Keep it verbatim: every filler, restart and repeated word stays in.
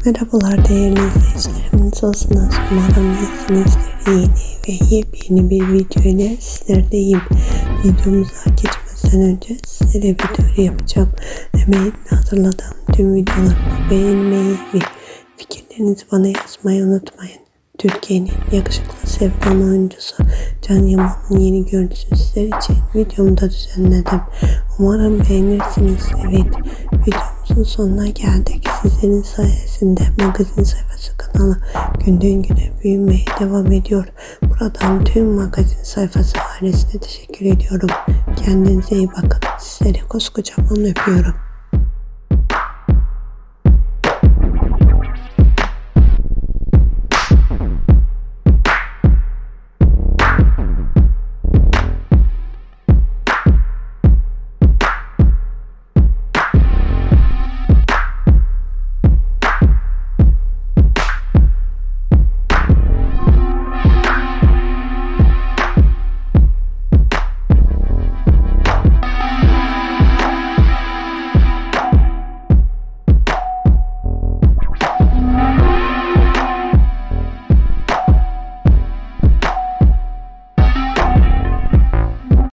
Merhabalar değerli izleyicilerim, nasılsınız? Umarım iyisinizdir. Yeni ve yepyeni bir video ile sizlerleyim. Videomuza geçmeden önce sizlere bir duyuru yapacağım. Hemen hazırladığım tüm videolarımı beğenmeyi ve fikirlerinizi bana yazmayı unutmayın. Türkiye'nin yakışıklı sevilen oyuncusu Can Yaman'ın yeni görüntüsünü sizler için videomu da düzenledim. Umarım beğenirsiniz. Evet, videomuzun sonuna geldik. Sizlerin sayesinde magazin sayfası kanalı günden güne büyümeye devam ediyor. Buradan tüm magazin sayfası ailesine teşekkür ediyorum. Kendinize iyi bakın. Sizleri koskocaman öpüyorum.